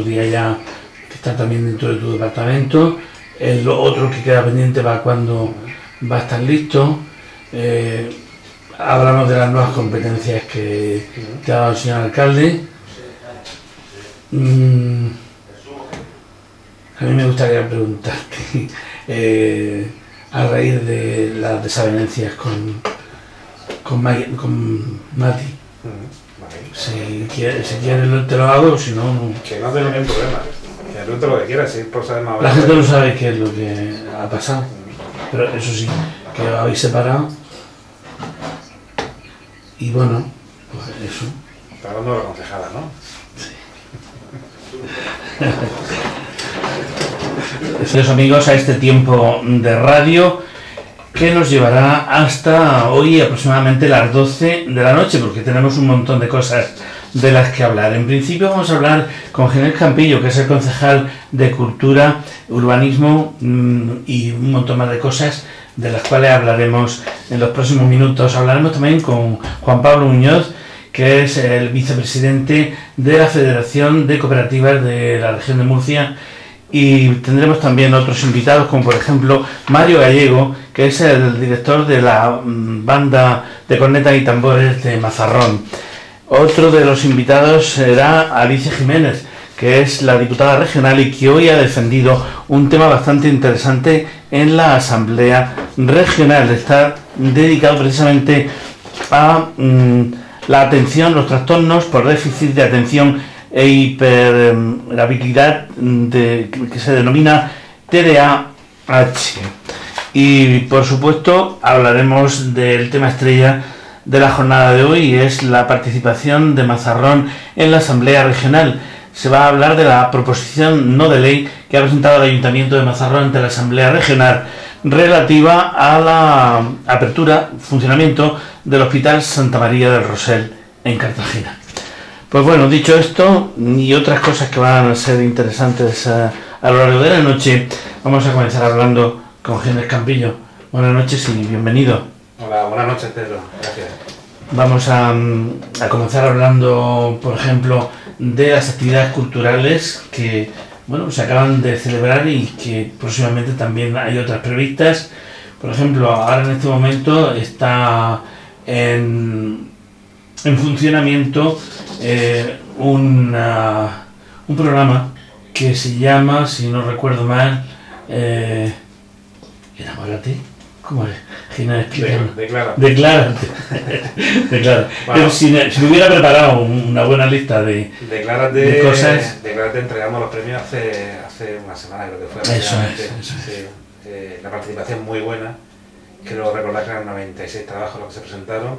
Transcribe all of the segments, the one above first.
otro día ya, que está también dentro de tu departamento. El otro que queda pendiente va cuando va a estar listo. Hablamos de las nuevas competencias que te ha dado el señor alcalde. A mí me gustaría preguntarte, a raíz de las desavenencias con Mati, si quieres te lo hago, si no, no. Que no tengo ningún problema, que pregunte lo que quieras, si es por saber más. La gente no sabe qué es lo que ha pasado, pero eso sí, que os habéis separado. Y bueno, pues eso. Está hablando de la concejala, ¿no? Los amigos, a este tiempo de radio que nos llevará hasta hoy aproximadamente las 12 de la noche, porque tenemos un montón de cosas de las que hablar. En principio vamos a hablar con Ginés Campillo, que es el concejal de Cultura, Urbanismo y un montón más de cosas de las cuales hablaremos en los próximos minutos. Hablaremos también con Juan Pablo Muñoz, que es el vicepresidente de la Federación de Cooperativas de la región de Murcia, y tendremos también otros invitados, como por ejemplo Mario Gallego, que es el director de la banda de cornetas y tambores de Mazarrón. Otro de los invitados será Alicia Jiménez, que es la diputada regional y que hoy ha defendido un tema bastante interesante en la Asamblea Regional. Está dedicado precisamente a la atención, los trastornos por déficit de atención e hiperhabilidad que se denomina TDAH. Y por supuesto hablaremos del tema estrella de la jornada de hoy, y es la participación de Mazarrón en la Asamblea Regional. Se va a hablar de la proposición no de ley que ha presentado el Ayuntamiento de Mazarrón ante la Asamblea Regional relativa a la apertura, funcionamiento del Hospital Santa María del Rosell en Cartagena. Pues bueno, dicho esto y otras cosas que van a ser interesantes a lo largo de la noche, vamos a comenzar hablando con Ginés Campillo. Buenas noches y bienvenido. Hola, buenas noches, Pedro. Gracias. Vamos a comenzar hablando, por ejemplo, de las actividades culturales que se acaban de celebrar y que próximamente también hay otras previstas. Por ejemplo, ahora en este momento está en funcionamiento un programa que se llama, si no recuerdo mal, Enamórate. ¿Cómo es? Ginés, Declárate. Declárate. Bueno, si me hubiera preparado una buena lista de cosas. Declárate, entregamos los premios hace una semana, creo que fue. Eso es. Sí, la participación muy buena. Creo recordar que eran 96 trabajos los que se presentaron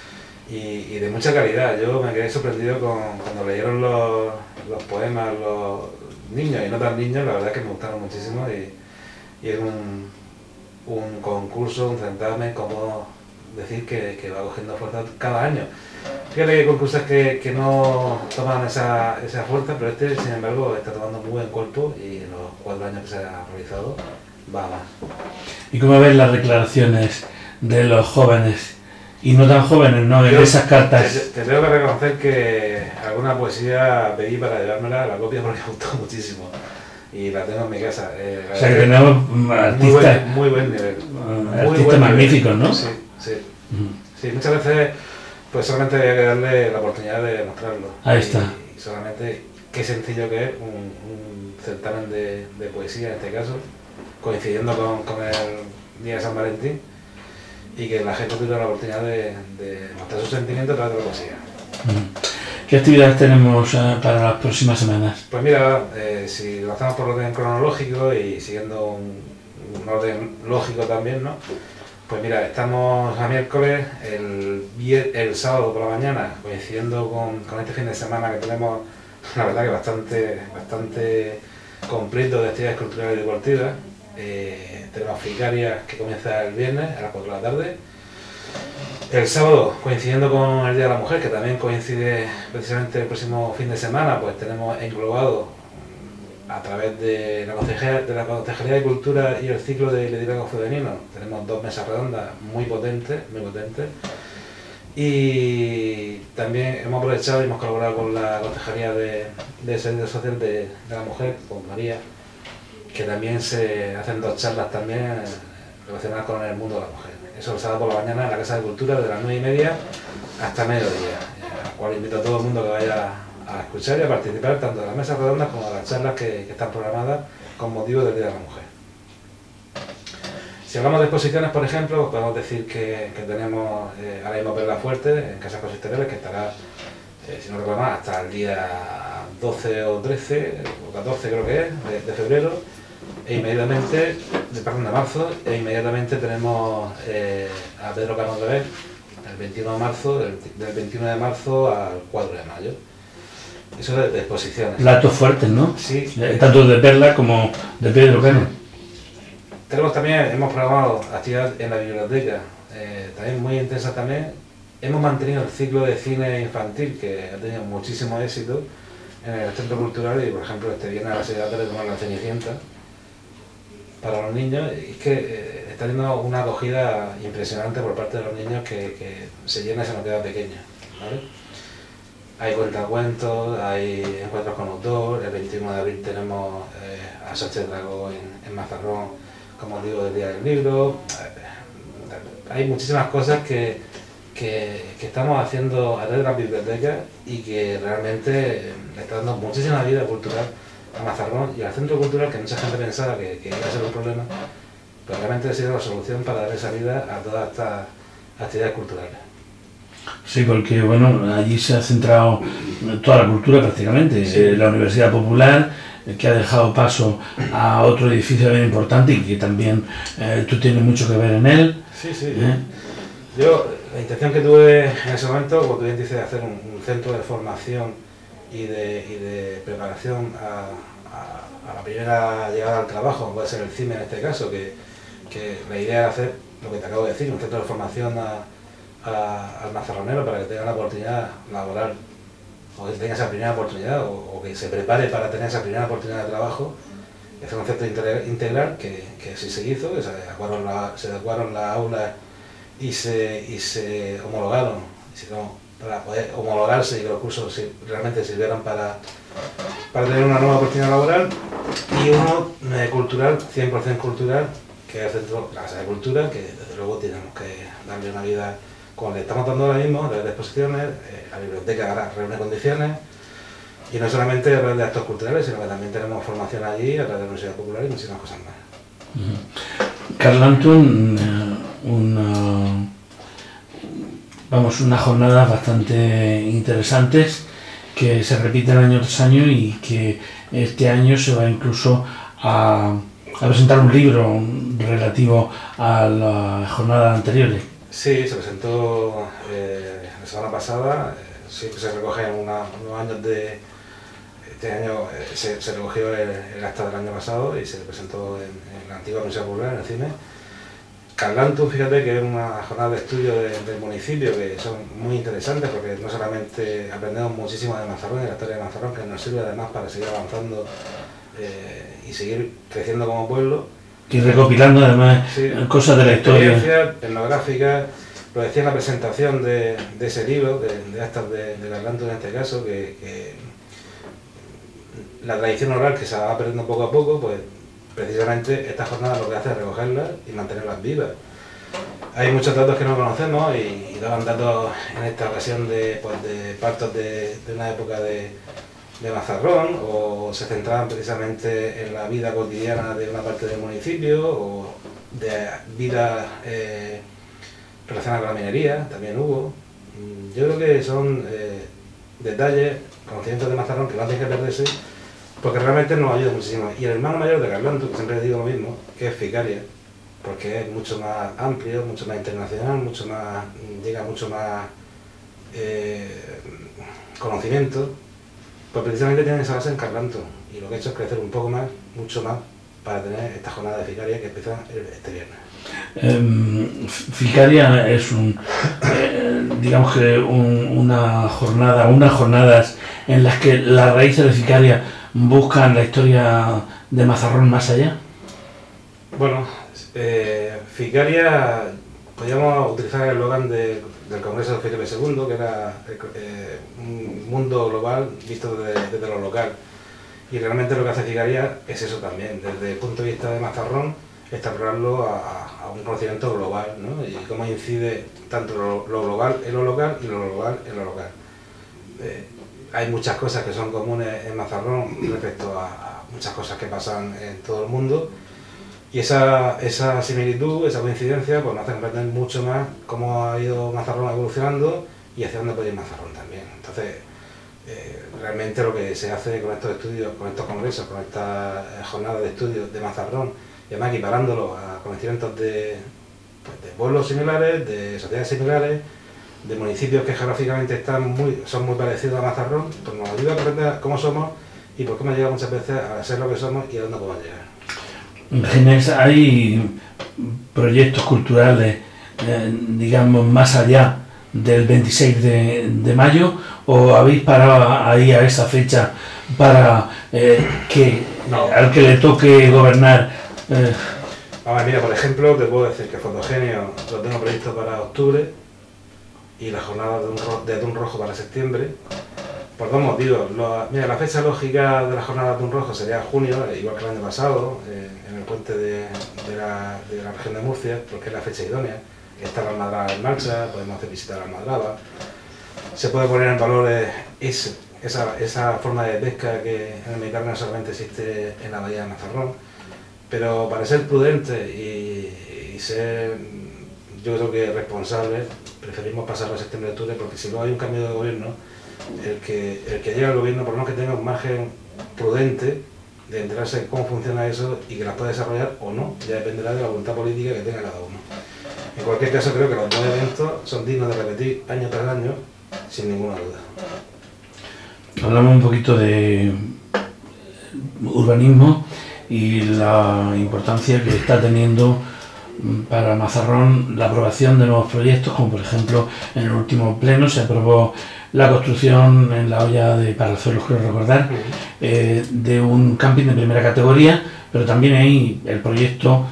y de mucha calidad. Yo me quedé sorprendido cuando leyeron los poemas los niños y no tan niños. La verdad es que me gustaron muchísimo y es un concurso, un certamen, como decir que va cogiendo fuerza cada año. Fíjate que hay concursos que no toman esa fuerza, pero este, sin embargo, está tomando muy buen cuerpo y en los 4 años que se ha realizado va más. ¿Y cómo ves las declaraciones de los jóvenes y no tan jóvenes, ¿no? En esas cartas. Te tengo que reconocer que alguna poesía pedí para llevármela a la copia porque me gustó muchísimo. Y la tengo en mi casa. O sea que tenemos artistas muy buen nivel. Artistas magníficos, ¿no? Sí. Sí, muchas veces pues solamente hay que darle la oportunidad de mostrarlo. Ahí está. Y solamente qué sencillo que es un certamen de poesía en este caso, coincidiendo con el Día de San Valentín, y que la gente tuviera la oportunidad de mostrar sus sentimientos a través de la poesía. ¿Qué actividades tenemos para las próximas semanas? Pues mira, si lo hacemos por orden cronológico y siguiendo un orden lógico también, ¿no? Pues mira, estamos a miércoles, el sábado por la mañana, coincidiendo con este fin de semana que tenemos, la verdad que bastante completo de actividades culturales y deportivas. Tenemos Fricarias, que comienza el viernes a las 4 de la tarde. El sábado, coincidiendo con el Día de la Mujer, que también coincide precisamente el próximo fin de semana, pues tenemos englobado a través de la Concejalía de Cultura y el ciclo de liderazgo femenino, tenemos 2 mesas redondas muy potentes, Y también hemos aprovechado y hemos colaborado con la Consejería de Servicio Social de la Mujer, con María, que también se hacen 2 charlas también relacionadas con el mundo de la mujer. Eso el sábado por la mañana en la Casa de Cultura de las 9:30 hasta mediodía, al cual invito a todo el mundo que vaya a escuchar y a participar tanto de las mesas redondas como de las charlas que están programadas con motivo del Día de la Mujer. Si hablamos de exposiciones, por ejemplo, pues podemos decir que tenemos ahora mismo Perla Fuerte en Casas Consistoriales, que estará, si no recuerdo mal, hasta el día 12 o 13 o 14 creo que es, de febrero, de marzo, e inmediatamente tenemos a Pedro Cano Rever el 21 de marzo, del 21 de marzo al 4 de mayo. Eso de exposiciones. Platos fuertes, ¿no? Sí. Tanto de Perla como de Pedro Cano. Tenemos también, hemos programado actividades en la biblioteca, también muy intensas también. Hemos mantenido el ciclo de cine infantil, que ha tenido muchísimo éxito en el Centro Cultural, y por ejemplo este viernes a las 6 de la tarde tenemos La Cenicienta para los niños, y es que está teniendo una acogida impresionante por parte de los niños que se llena y se nos queda pequeña, ¿vale? Hay cuentacuentos, hay encuentros con autor, el 21 de abril tenemos a Sánchez Dragó en Mazarrón, como digo, del Día del Libro. Hay muchísimas cosas que estamos haciendo a través de las bibliotecas y que realmente le está dando muchísima vida cultural a Mazarrón y al Centro Cultural, que mucha gente pensaba que iba a ser un problema, pero realmente ha sido la solución para darle salida a todas estas actividades culturales. Sí, porque bueno, allí se ha centrado toda la cultura prácticamente. Sí. La Universidad Popular, que ha dejado paso a otro edificio bien importante y que también tú tienes mucho que ver en él. Sí, sí. Yo, la intención que tuve en ese momento, como tú bien dices, de hacer un centro de formación y de preparación a la primera llegada al trabajo, puede ser el CIME en este caso, que la idea era hacer lo que te acabo de decir, un centro de formación al mazarronero para que tenga la oportunidad laboral, o que tenga esa primera oportunidad, o que se prepare para tener esa primera oportunidad de trabajo. Es un concepto integral que sí se hizo, que se adecuaron las aulas y se homologaron, para poder homologarse y que los cursos realmente sirvieran para tener una nueva oportunidad laboral, y uno cultural, 100% cultural, que es el centro, la Casa de Cultura, que desde luego tenemos que darle una vida como le estamos dando ahora mismo, a través de exposiciones. La biblioteca ahora reúne condiciones, y no solamente a través de actos culturales, sino que también tenemos formación allí a través de la Universidad Popular y muchísimas cosas más. Carl Antun, unas jornadas bastante interesantes que se repiten año tras año, y que este año se va incluso a presentar un libro relativo a las jornadas anteriores. Sí, se presentó la semana pasada. Sí, se recogen unos años de este año. Se recogió el acta del año pasado y se presentó en la antigua Universidad Popular, en el CIME. Carl Antun, fíjate que es una jornada de estudio del municipio que son muy interesantes, porque no solamente aprendemos muchísimo de Mazarrón y de la historia de Mazarrón, que nos sirve además para seguir avanzando y seguir creciendo como pueblo. Y recopilando además cosas de la historia. Etnográficas. Lo decía en la presentación de ese libro, de actas de Carl Antun en este caso, que la tradición oral que se va perdiendo poco a poco, pues precisamente esta jornada lo que hace es recogerlas y mantenerlas vivas. Hay muchos datos que no conocemos, y daban datos en esta ocasión de partos de una época de Mazarrón, o se centraban precisamente en la vida cotidiana de una parte del municipio, o de vida relacionada con la minería, también hubo. Yo creo que son detalles, conocimientos de Mazarrón que no tienen que perderse, porque realmente nos ayuda muchísimo. Y el hermano mayor de Carl Antun, que siempre digo lo mismo, que es Ficaria, porque es mucho más amplio, mucho más internacional, llega mucho más conocimiento, pues precisamente tiene esa base en Carl Antun, y lo que he hecho es crecer un poco más, mucho más, para tener esta jornada de Ficaria que empieza este viernes. Ficaria es digamos que unas jornadas en las que las raíces de Ficaria buscan la historia de Mazarrón más allá. Bueno, Ficaria podríamos utilizar el eslogan del Congreso de Felipe II, que era un mundo global visto desde lo local. Y realmente lo que hace Cigaría es eso también, desde el punto de vista de Mazarrón, extrapolarlo a un conocimiento global, ¿no? Y cómo incide tanto lo global en lo local y lo global en lo local. Hay muchas cosas que son comunes en Mazarrón respecto a muchas cosas que pasan en todo el mundo, y esa similitud, esa coincidencia, pues nos hace comprender mucho más cómo ha ido Mazarrón evolucionando y hacia dónde puede ir Mazarrón también. Entonces, realmente lo que se hace con estos estudios, con estos congresos, con estas jornadas de estudios de Mazarrón, y además equiparándolo a conocimientos de pueblos similares, de sociedades similares, de municipios que geográficamente son muy parecidos a Mazarrón, pues nos ayuda a aprender cómo somos y por qué hemos llegado muchas veces a ser lo que somos y a dónde podemos llegar. Ginés, ¿hay proyectos culturales, digamos, más allá del 26 de mayo, o habéis parado ahí a esa fecha para al que le toque gobernar? Mira, por ejemplo, te puedo decir que Fotogenio lo tengo previsto para octubre y la jornada de Atún Rojo para septiembre, por dos motivos. Mira, la fecha lógica de la jornada de Atún Rojo sería junio, igual que el año pasado, en el puente de la región de Murcia, porque es la fecha idónea. Está la Almadraba en marcha, podemos hacer visitar la Almadraba. Se puede poner en valor esa forma de pesca que en el Mediterráneo solamente existe en la bahía de Mazarrón. Pero para ser prudente y ser, yo creo que responsable, preferimos pasarlo a septiembre-octubre, porque si luego hay un cambio de gobierno, el que llega al gobierno, por lo menos que tenga un margen prudente de enterarse de cómo funciona eso y que las pueda desarrollar o no, ya dependerá de la voluntad política que tenga cada uno. En cualquier caso, creo que los dos eventos son dignos de repetir año tras año, sin ninguna duda. Hablamos un poquito de urbanismo y la importancia que está teniendo para Mazarrón la aprobación de nuevos proyectos, como por ejemplo en el último pleno se aprobó la construcción en la olla de Palazuelos, creo recordar, de un camping de primera categoría, pero también ahí el proyecto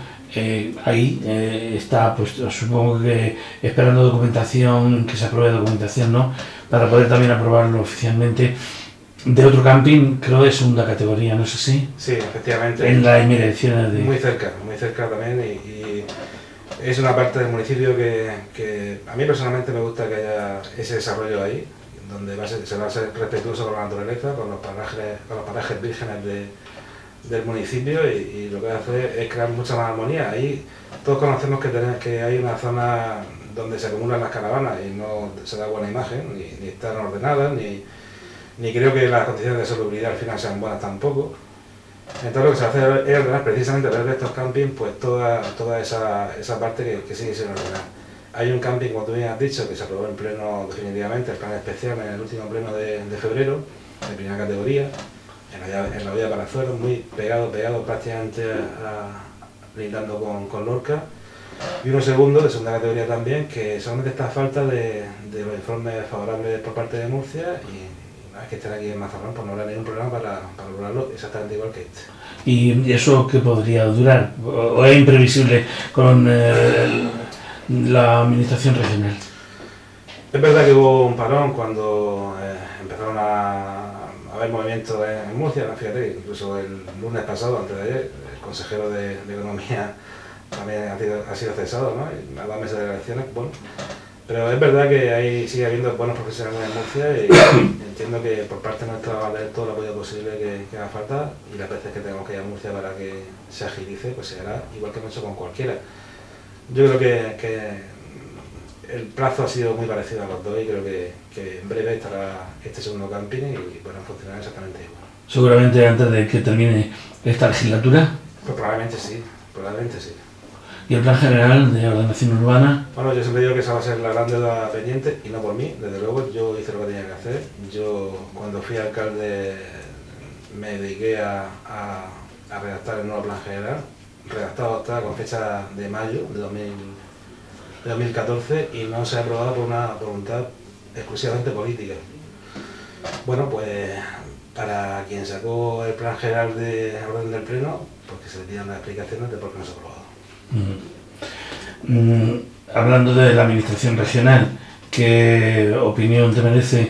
está, pues supongo que esperando documentación, que se apruebe documentación, ¿no?, para poder también aprobarlo oficialmente, de otro camping, creo de segunda categoría, ¿no es así? Sí, efectivamente. En las inmediaciones de... Muy cerca también, y es una parte del municipio que a mí personalmente me gusta que haya ese desarrollo ahí, donde se va a ser respetuoso con la naturaleza, con los parajes vírgenes del municipio, y lo que hace es crear mucha más armonía. Ahí todos conocemos que hay una zona donde se acumulan las caravanas y no se da buena imagen, ni están ordenadas, ni creo que las condiciones de salubridad al final sean buenas tampoco. Entonces lo que se hace es ordenar precisamente a través de estos campings, pues toda esa parte que sigue sin ordenar. Hay un camping, como tú bien has dicho, que se aprobó en pleno definitivamente, el plan especial en el último pleno de febrero, de primera categoría, en la vía de Palazuelos, muy pegado prácticamente lindando con Lorca, y uno segundo de segunda categoría también, que solamente está a falta de los informes favorables por parte de Murcia, y una vez que estén aquí en Mazarrón, pues no habrá ningún problema para lograrlo exactamente igual que este. ¿Y eso qué podría durar? ¿O es imprevisible con la administración regional? Es verdad que hubo un parón cuando empezaron a haber movimientos en Murcia, ¿no? Fíjate, incluso el lunes pasado, antes de ayer, el consejero de Economía también ha sido cesado, ¿no? Y a 2 meses de elecciones, bueno. Pero es verdad que sigue habiendo buenos profesionales en Murcia, y entiendo que por parte nuestra va a haber todo el apoyo posible que haga falta, y las veces que tengamos que ir a Murcia para que se agilice, pues se hará igual que hemos hecho con cualquiera. Yo creo que el plazo ha sido muy parecido a los dos, y creo que en breve estará este segundo camping y podrán funcionar exactamente igual. Seguramente antes de que termine esta legislatura. Pues probablemente sí. ¿Y el plan general de ordenación urbana? Bueno, yo siempre digo que esa va a ser la gran deuda pendiente, y no por mí, desde luego. Yo hice lo que tenía que hacer. Yo, cuando fui alcalde, me dediqué a redactar el nuevo plan general. Redactado está con fecha de mayo de 2014, y no se ha aprobado por una voluntad exclusivamente política. Bueno, pues para quien sacó el plan general de orden del pleno, pues que se le dieran las explicaciones de por qué no se ha aprobado. hablando de la administración regional, ¿qué opinión te merece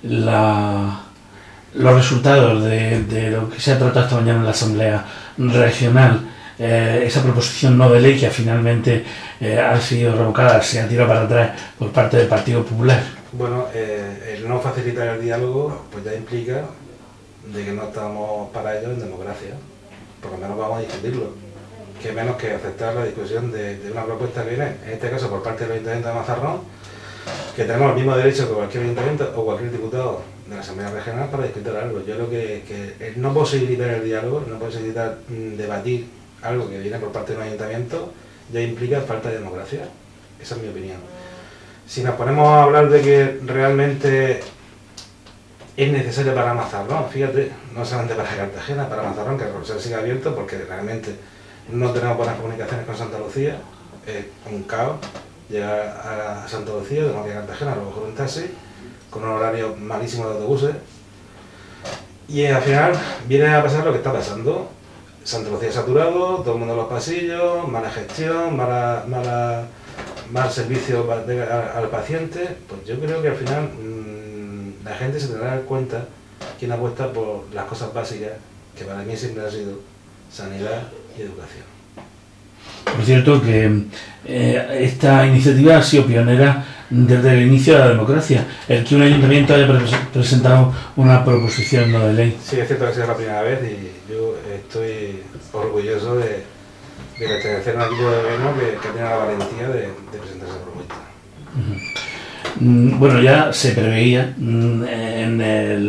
los resultados de lo que se ha tratado esta mañana en la Asamblea Regional? Esa proposición no de ley que finalmente ha sido revocada, se ha tirado para atrás por parte del Partido Popular. Bueno, el no facilitar el diálogo pues ya implica de que no estamos para ello en democracia. Por lo menos vamos a discutirlo. Que menos que aceptar la discusión de una propuesta que viene, en este caso por parte del Ayuntamiento de Mazarrón, que tenemos el mismo derecho que cualquier ayuntamiento o cualquier diputado de la Asamblea Regional para discutir algo. Yo creo que el no posibilitar el diálogo, no posibilitar debatir algo que viene por parte de un ayuntamiento, ya implica falta de democracia. Esa es mi opinión. Si nos ponemos a hablar de que realmente es necesario para Mazarrón, fíjate, no solamente para Cartagena, para Mazarrón, que el Rosal siga abierto, porque realmente no tenemos buenas comunicaciones con Santa Lucía, es un caos llegar a Santa Lucía, tenemos que ir a Cartagena, a lo mejor un taxi, con un horario malísimo de autobuses, y al final viene a pasar lo que está pasando. Santa Lucía saturado, todo el mundo en los pasillos, mala gestión, mal servicio al paciente. Pues yo creo que al final la gente se tendrá que dar cuenta quién apuesta por las cosas básicas, que para mí siempre ha sido sanidad y educación. Por cierto que esta iniciativa ha sido pionera desde el inicio de la democracia, el que un ayuntamiento haya presentado una proposición no de ley. Sí, es cierto que ha sido la primera vez y yo estoy orgulloso de pertenecer a un equipo de gobierno que tiene la valentía de presentar esa propuesta. Bueno, ya se preveía en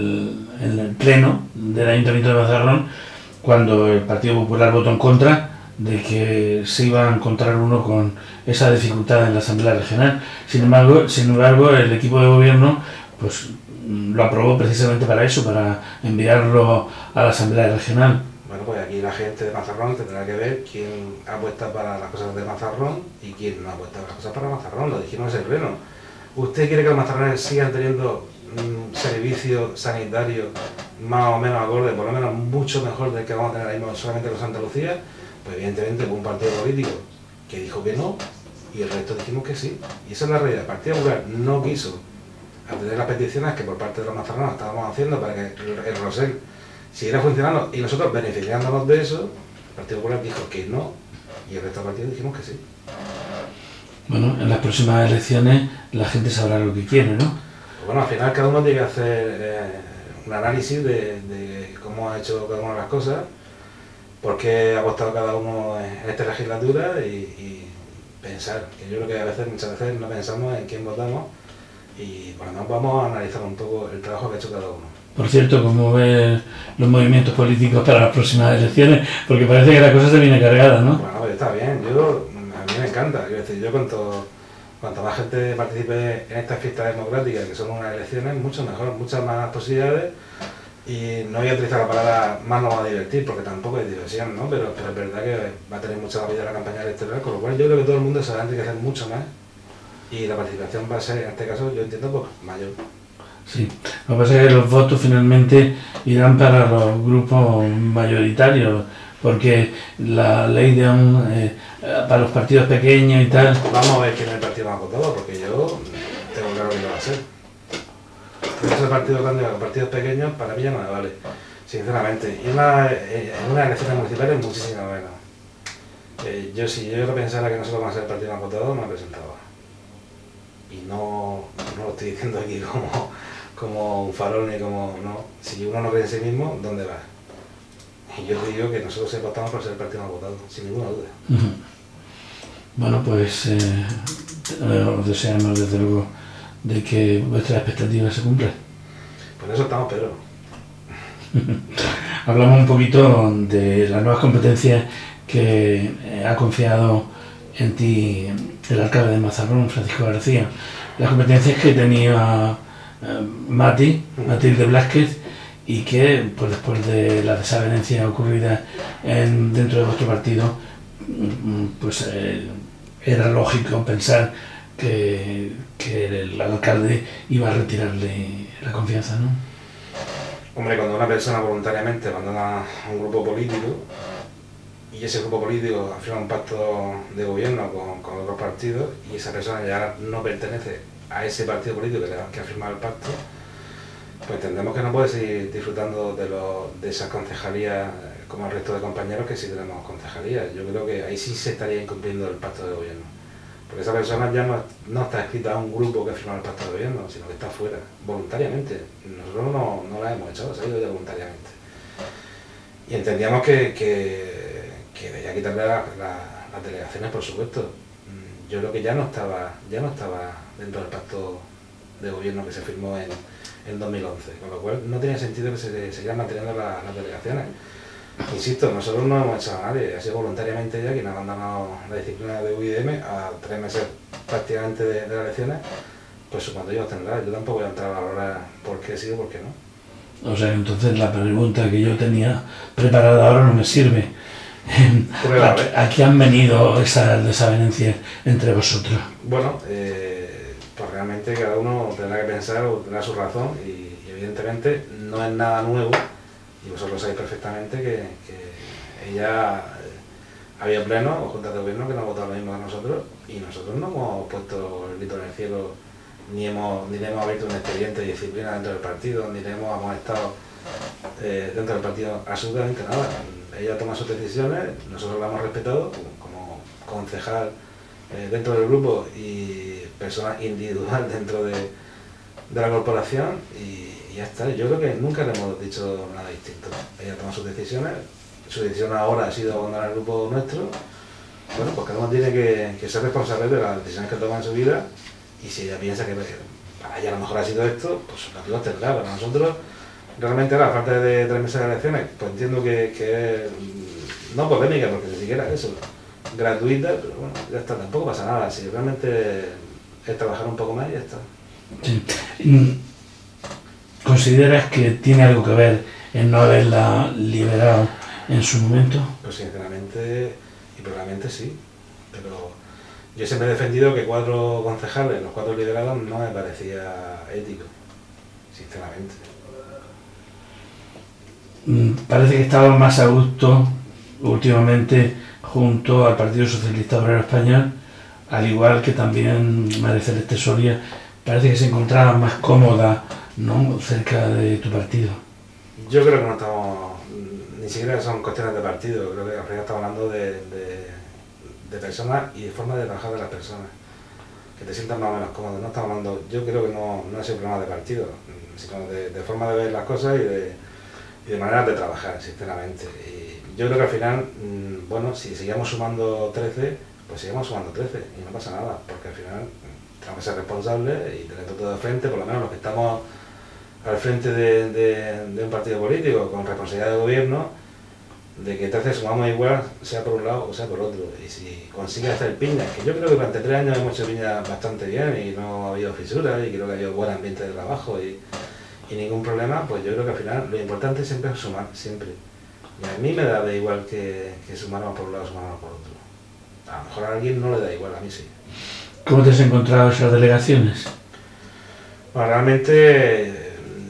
el pleno del Ayuntamiento de Mazarrón, cuando el Partido Popular votó en contra, de que se iba a encontrar uno con esa dificultad en la Asamblea Regional. Sin embargo, el equipo de gobierno pues lo aprobó precisamente para eso, para enviarlo a la Asamblea Regional. Bueno, pues aquí la gente de Mazarrón tendrá que ver quién apuesta para las cosas de Mazarrón y quién no apuesta para las cosas para Mazarrón. Lo dijimos en el pleno. ¿Usted quiere que los mazarrones sigan teniendo servicios sanitarios más o menos acorde, por lo menos mucho mejor del que vamos a tener ahí mismo solamente con Santa Lucía? Pues evidentemente hubo un partido político que dijo que no y el resto dijimos que sí. Y esa es la realidad. El Partido Popular no quiso atender las peticiones que por parte de los mazarrones estábamos haciendo para que el Rosell siguiera funcionando y nosotros beneficiándonos de eso. El Partido Popular dijo que no y el resto del partido dijimos que sí. Bueno, en las próximas elecciones la gente sabrá lo que quiere, ¿no? Pues bueno, al final cada uno tiene que hacer un análisis de cómo ha hecho cada una de las cosas, por qué ha apostado cada uno en esta legislatura y pensar, que yo creo que muchas veces no pensamos en quién votamos y por lo menos vamos a analizar un poco el trabajo que ha hecho cada uno. Por cierto, ¿cómo ves los movimientos políticos para las próximas elecciones? Porque parece que la cosa se viene cargada, ¿no? Bueno, pues está bien, a mí me encanta, quiero decir, yo cuanto más gente participe en estas fiestas democráticas, que son unas elecciones, mucho mejor, muchas más posibilidades. Y no voy a utilizar la palabra más nos va a divertir, porque tampoco es diversión, ¿no? Pero es verdad que va a tener mucha vida la campaña electoral, con lo cual yo creo que todo el mundo se va a enriquecer mucho más y la participación va a ser, en este caso, yo entiendo, pues mayor. Sí, lo que pasa es que los votos finalmente irán para los grupos mayoritarios, porque la ley de para los partidos pequeños y tal... Vamos a ver quién es el partido más votado, porque yo tengo claro que no va a ser. Esos partidos grandes o partidos pequeños para mí ya no me vale, sinceramente. Y en unas elecciones municipales muchísimo menos. Si yo pensara que nosotros vamos a ser el partido más votado, me presentaba. Y no lo estoy diciendo aquí como un farol ni como... No. Si uno no cree en sí mismo, ¿dónde va? Y yo digo que nosotros apostamos por ser el partido más votado, sin ninguna duda. Bueno, pues os deseamos desde luego de que vuestras expectativas se cumplan. Por eso estamos, Pedro. Hablamos un poquito de las nuevas competencias que ha confiado en ti el alcalde de Mazarrón, Francisco García. Las competencias que tenía Matilde Blázquez, y que pues después de la desavenencia ocurrida dentro de vuestro partido, pues era lógico pensar que el alcalde iba a retirarle la confianza, ¿no? Hombre, cuando una persona voluntariamente abandona un grupo político, y ese grupo político ha firmado un pacto de gobierno con otros partidos y esa persona ya no pertenece a ese partido político que ha firmado el pacto, pues entendemos que no puede seguir disfrutando de esas concejalías como el resto de compañeros que sí tenemos concejalías. Yo creo que ahí sí se estaría incumpliendo el pacto de gobierno. Porque esa persona ya no está escrita a un grupo que ha firmado el pacto de gobierno, sino que está fuera, voluntariamente. Nosotros no la hemos echado, se ha ido ya voluntariamente. Y entendíamos que debía quitarle las delegaciones, por supuesto. Yo creo que ya no estaba dentro del pacto de gobierno que se firmó en 2011, con lo cual no tenía sentido que se siguieran manteniendo las delegaciones. Insisto, nosotros no hemos echado a nadie, ha sido voluntariamente ya quien ha abandonado la disciplina de UIDM a 3 meses prácticamente de las elecciones, pues su cuando ellos tendrá. Yo tampoco voy a entrar a valorar por qué sí o por qué no. O sea, entonces la pregunta que yo tenía preparada ahora no me sirve. ¿A qué han venido esas desavenencias entre vosotros? Bueno, pues realmente cada uno tendrá que pensar o tendrá su razón y evidentemente no es nada nuevo. Y vosotros sabéis perfectamente que ella había pleno o juntas de gobierno que no ha votado lo mismo que nosotros y nosotros no hemos puesto el grito en el cielo ni le hemos abierto un expediente de disciplina dentro del partido, ni le hemos amonestado dentro del partido absolutamente nada. Ella toma sus decisiones, nosotros la hemos respetado como concejal dentro del grupo y persona individual dentro de la corporación y ya está. Yo creo que nunca le hemos dicho nada distinto. Ella toma sus decisiones, su decisión ahora ha sido abandonar el grupo nuestro. Bueno, pues cada uno tiene que ser responsable de las decisiones que toma en su vida y si ella piensa que para ella a lo mejor ha sido esto, pues sus motivos tendrá. Para nosotros, realmente la falta de 3 meses de elecciones, pues entiendo que es no polémica, porque ni siquiera eso, gratuita, pero bueno, ya está, tampoco pasa nada. Si realmente es trabajar un poco más y ya está. Sí. ¿Consideras que tiene algo que ver en no haberla liberado en su momento? Pues sinceramente y probablemente sí, pero yo siempre he defendido que 4 concejales, los 4 liberados, no me parecía ético, sinceramente. Parece que estaba más a gusto últimamente junto al Partido Socialista Obrero Español, al igual que también María Celeste Soria, parece que se encontraba más cómoda, ¿no?, cerca de tu partido. Yo creo que no estamos, ni siquiera son cuestiones de partido, creo que al final estamos hablando de personas y de forma de trabajar de las personas, que te sientas más o menos cómodo. No estamos hablando, yo creo que no es un problema de partido, sino de forma de ver las cosas y de maneras de trabajar, sinceramente. Y yo creo que al final, bueno, si seguimos sumando 13, pues seguimos sumando 13 y no pasa nada, porque al final tenemos que ser responsables y tener todo de frente, por lo menos los que estamos al frente de un partido político con responsabilidad de gobierno, de que 13 sumamos igual, sea por un lado o sea por otro. Y si consigue hacer piñas, que yo creo que durante 3 años hemos hecho piñas bastante bien y no ha habido fisuras y creo que ha habido buen ambiente de trabajo y ningún problema, pues yo creo que al final lo importante siempre es sumar, siempre. Y a mí me da de igual que sumáramos por un lado o sumáramos por otro. A lo mejor a alguien no le da igual, a mí sí. ¿Cómo te has encontrado esas delegaciones? Bueno, realmente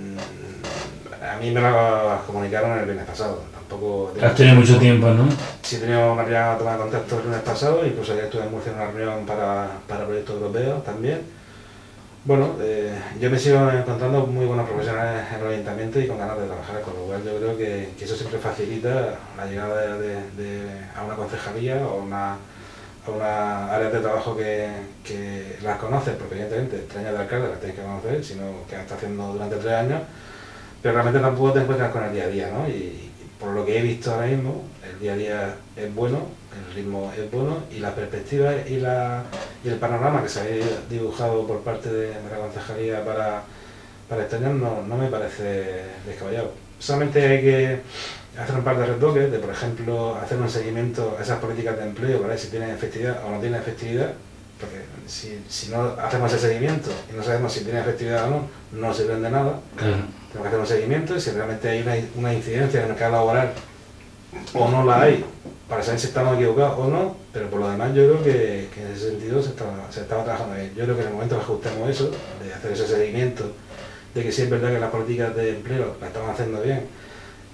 a mí me las comunicaron el viernes pasado. Tampoco has tenido mucho tiempo, ¿no? Sí, he tenido una primera toma de contacto el lunes pasado, incluso ayer estuve en Murcia en una reunión para proyectos europeos también. Bueno, yo me sigo encontrando muy buenos profesionales en el ayuntamiento y con ganas de trabajar, con lo cual yo creo que eso siempre facilita la llegada a una concejalía o a una área de trabajo que las conoces, porque evidentemente 3 años de alcalde las tienes que conocer, sino que está haciendo durante 3 años, pero realmente tampoco te encuentras con el día a día, ¿no? Y por lo que he visto ahora mismo, el día a día es bueno, el ritmo es bueno y la perspectiva y el panorama que se había dibujado por parte de la concejalía para este año no me parece descabellado. Solamente hay que hacer un par de retoques, de por ejemplo hacer un seguimiento a esas políticas de empleo para ver si tienen efectividad o no tienen efectividad, porque si no hacemos ese seguimiento y no sabemos si tiene efectividad o no sirven de nada. Claro. Tenemos que hacer un seguimiento y si realmente hay una incidencia en el mercado laboral o no la hay, para saber si estamos equivocados o no, pero por lo demás yo creo que en ese sentido se estaba trabajando bien. Yo creo que en el momento que ajustemos eso, de hacer ese seguimiento, de que sí es verdad que las políticas de empleo las estamos haciendo bien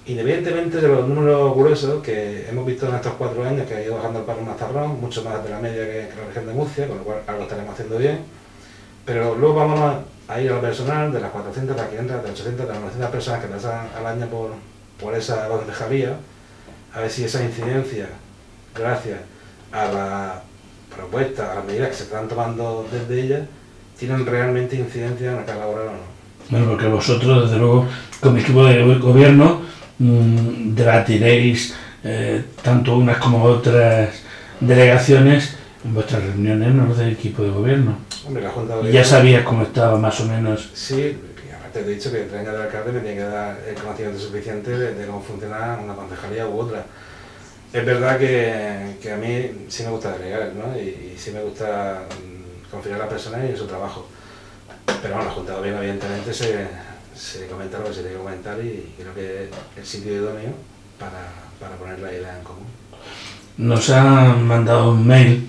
independientemente de los números gruesos que hemos visto en estos 4 años, que ha ido bajando el paro Mazarrón, mucho más de la media que la región de Murcia, con lo cual algo estaremos haciendo bien, pero luego vamos a ir al personal de las 400, de las 500, de las 800, de las 900 personas que pasan al año por esa concejalía, a ver si esa incidencia, gracias a la propuesta, a las medidas que se están tomando desde ellas, tienen realmente incidencia en la carga laboral o no. Bueno, porque vosotros, desde luego, como equipo de gobierno, debatiréis tanto unas como otras delegaciones en vuestras reuniones, ¿no?, del equipo de gobierno. Hombre, la Junta de Y ya sabías cómo estaba más o menos. Sí, aparte te he dicho que 3 años de alcalde me tiene que dar el conocimiento suficiente de cómo funciona una concejalía u otra. Es verdad que a mí sí me gusta delegar, ¿no? Y sí me gusta confiar a las personas y en su trabajo. Pero bueno, la Junta de Gobierno evidentemente se comenta lo que se tiene que comentar y creo que es el sitio idóneo para poner la idea en común. Nos ha mandado un mail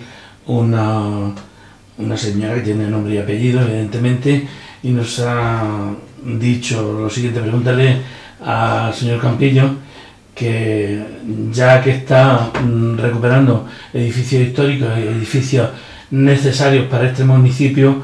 una señora que tiene nombre y apellido, evidentemente, y nos ha dicho lo siguiente: pregúntale al señor Campillo que ya que está recuperando edificios históricos, edificios necesarios para este municipio,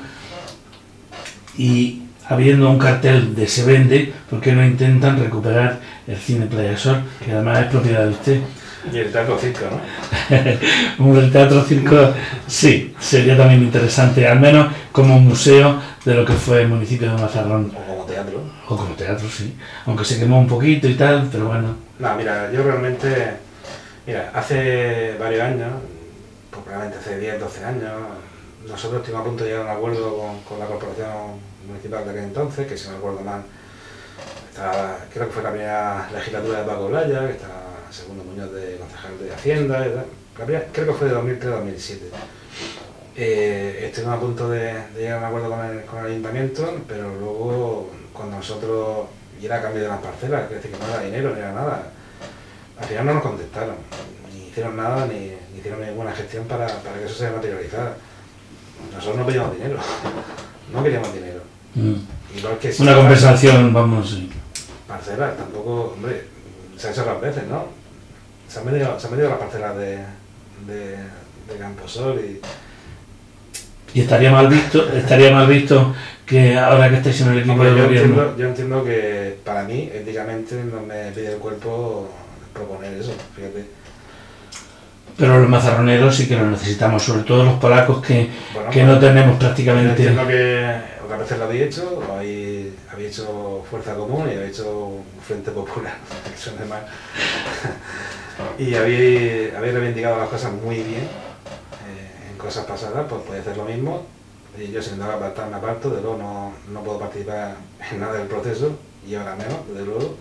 y habiendo un cartel de se vende, ¿por qué no intentan recuperar el cine Playa Sol, que además es propiedad de usted? Y el Teatro Circo, ¿no? El Teatro Circo, sí, sería también interesante, al menos como museo de lo que fue el municipio de Mazarrón. O como teatro. O como teatro, sí. Aunque se quemó un poquito y tal, pero bueno. No, mira, yo realmente, hace varios años, probablemente hace 10, 12 años, nosotros estuvimos a punto de llegar a un acuerdo con la corporación municipal de aquel entonces, que si no recuerdo mal, creo que fue la primera legislatura de Paco Blaya, que estaba Segundo Muñoz de concejal de Hacienda, creo que fue de 2003-2007. Estuvimos a punto de llegar a un acuerdo con el ayuntamiento, pero luego cuando nosotros, y era a cambio de las parcelas, que decir que no era dinero ni era nada, al final no nos contestaron, ni hicieron nada, ni hicieron ninguna gestión para que eso se materializara. Nosotros no pedíamos dinero, no queríamos dinero. Igual que si una compensación, vamos, sí. Parcelas, tampoco, hombre, se ha hecho otras veces, ¿no? Se han vendido las parcelas de Camposol y estaría mal visto que ahora que estáis en el equipo de gobierno. Yo entiendo que para mí, éticamente, no me pide el cuerpo proponer eso, fíjate. Pero los mazarroneros sí que lo necesitamos, sobre todo los polacos que no tenemos prácticamente. Yo entiendo que otras veces lo habéis hecho, o habéis hecho Fuerza Común y habéis hecho un Frente Popular, que suene mal. Y habéis reivindicado las cosas muy bien en cosas pasadas, pues podéis hacer lo mismo. Y yo, sin nada apartar, me aparto, de luego no puedo participar en nada del proceso, y ahora menos, desde luego.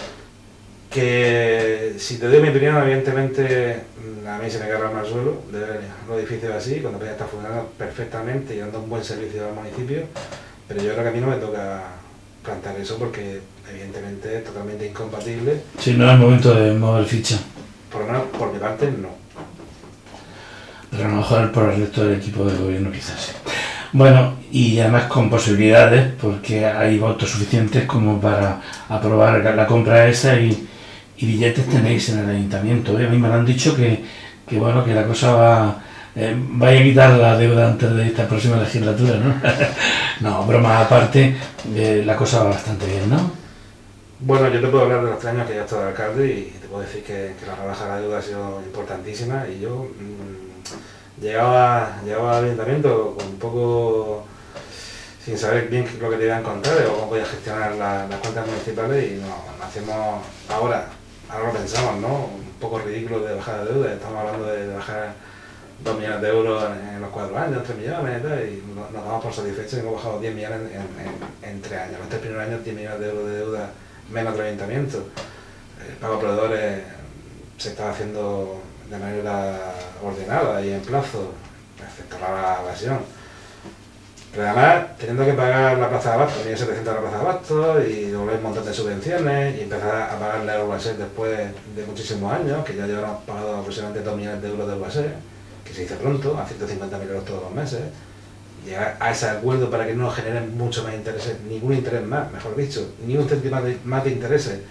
Que si te doy mi opinión, evidentemente a mí se me carga el suelo de ver los edificios así, cuando podía estar funcionando perfectamente y dando un buen servicio al municipio, pero yo creo que a mí no me toca plantear eso porque evidentemente es totalmente incompatible. Si no es el momento de mover ficha. Por lo menos por mi parte no. Pero a lo mejor por el resto del equipo de gobierno quizás sí. Bueno, y además con posibilidades, porque hay votos suficientes como para aprobar la compra esa y billetes tenéis en el ayuntamiento. A mí me han dicho que la cosa vaya a quitar la deuda antes de esta próxima legislatura, ¿no? No, bromas aparte, la cosa va bastante bien, ¿no? Bueno, yo te puedo hablar de los 3 años que ya he estado de alcalde y te puedo decir que la rebaja de la deuda ha sido importantísima y yo llegaba al ayuntamiento con un poco sin saber bien lo que te iba a encontrar o cómo podía gestionar las cuentas municipales y hacemos ahora lo pensamos, ¿no? Un poco ridículo de bajar de deuda, estamos hablando de bajar 2 millones de euros en los 4 años, 3 millones y tal, y nos damos por satisfechos y hemos bajado 10 millones en 3 años. Los 3 primeros años 10 millones de euros de deuda menos del ayuntamiento. El pago a proveedores se estaba haciendo de manera ordenada y en plazo, excepto la evasión. Pero además, teniendo que pagar la plaza de abasto, 1.700.000 la plaza de abasto y devolver un montón de subvenciones y empezar a pagar la Urbaser después de muchísimos años, que ya llevamos pagado aproximadamente 2 millones de euros de Urbaser, que se dice pronto, a 150.000 euros todos los meses, llegar a ese acuerdo para que no nos generen mucho más intereses, ningún interés más, mejor dicho, ni un céntimo más de intereses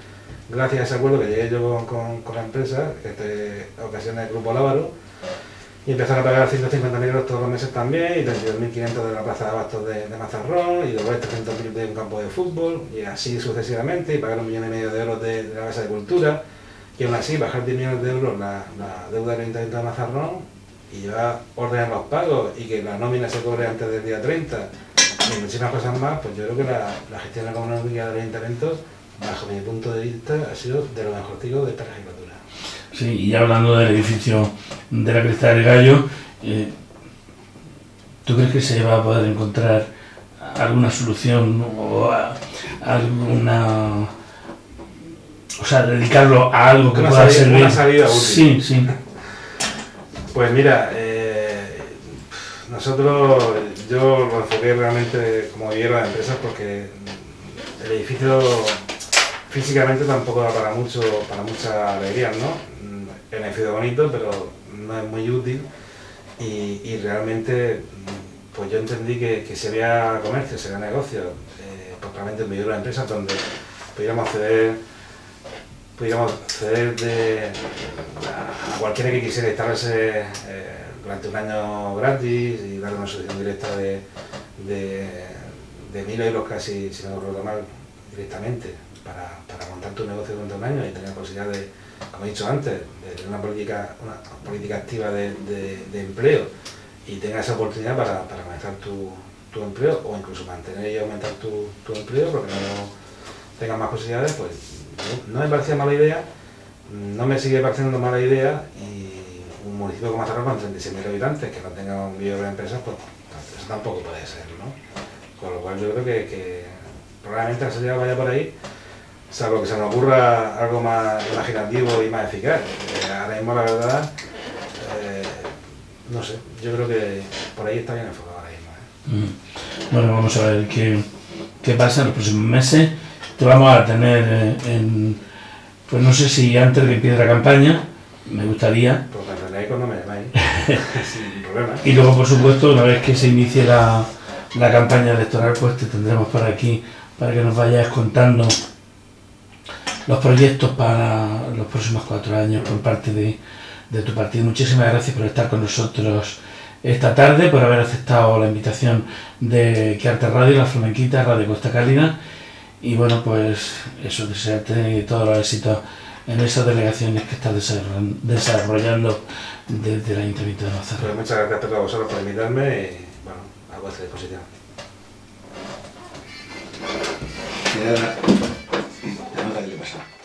gracias a ese acuerdo que llegué yo con la empresa, que ocasiona el Grupo Lávaro, y empezaron a pagar 150.000 euros todos los meses también, y 32.500 de la plaza de abastos de Mazarrón, y después 300.000 de un campo de fútbol, y así sucesivamente, y pagar 1,5 millones de euros de la Casa de Cultura, y aún así bajar 10 millones de euros la deuda del Ayuntamiento de Mazarrón, y llevar orden a los pagos, y que la nómina se cobre antes del día 30, y muchísimas cosas más, pues yo creo que la gestión económica del Ayuntamiento, bajo mi punto de vista, ha sido de lo mejorcito de esta legislatura. Sí, y ya hablando del edificio de la Cresta del Gallo, ¿tú crees que se va a poder encontrar alguna solución o alguna... O sea, dedicarlo a algo que pueda servir? Una salida útil. Sí, sí. Pues mira, yo lo enfoqué realmente como viviera de empresas porque el edificio físicamente tampoco da para mucha alegría, ¿no? El edificio bonito, pero no es muy útil y realmente pues yo entendí que si había comercio, si había negocio, pues realmente me dio una empresa donde pudiéramos acceder a cualquiera que quisiera instalarse durante un año gratis y darle una solución directa de 1.000 euros casi, si no recuerdo mal, directamente para montar tu negocio durante un año y tener la posibilidad de, como he dicho antes, de tener una política activa de empleo y tengas esa oportunidad para comenzar tu empleo o incluso mantener y aumentar tu empleo porque no tengas más posibilidades, pues no me parecía mala idea, no me sigue pareciendo mala idea y un municipio como Mazarrón con 36.000 habitantes que no tenga un vídeo de empresas, pues eso tampoco puede ser, ¿no? Con lo cual yo creo que probablemente la salida vaya por ahí, salvo que se me ocurra algo más imaginativo y más eficaz. Ahora mismo la verdad, no sé, yo creo que por ahí está bien enfocado ahora mismo. Bueno, vamos a ver qué pasa en los próximos meses. Te vamos a tener pues no sé si antes de que empiece la campaña, me gustaría. Pues me tendréis cuando me llamáis, sin problema. Y luego, por supuesto, una vez que se inicie la campaña electoral, pues te tendremos por aquí para que nos vayas contando los proyectos para los próximos 4 años por parte de tu partido. Muchísimas gracias por estar con nosotros esta tarde, por haber aceptado la invitación de Quarte Radio, La Flamenquita, Radio Costa Cálida. Y bueno, pues eso, desearte todos los éxitos en esas delegaciones que estás desarrollando desde el Ayuntamiento de Mazarrón. Pues muchas gracias a todos vosotros por invitarme y bueno, a vuestra disposición. Ya no sé qué pasa.